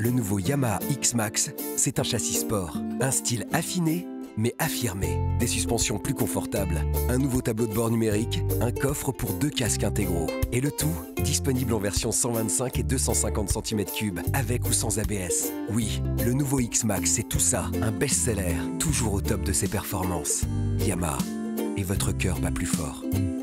Le nouveau Yamaha X-Max, c'est un châssis sport, un style affiné, mais affirmé. Des suspensions plus confortables, un nouveau tableau de bord numérique, un coffre pour 2 casques intégraux. Et le tout, disponible en version 125 et 250 cm3, avec ou sans ABS. Oui, le nouveau X-Max, c'est tout ça, un best-seller, toujours au top de ses performances. Yamaha, et votre cœur bat plus fort.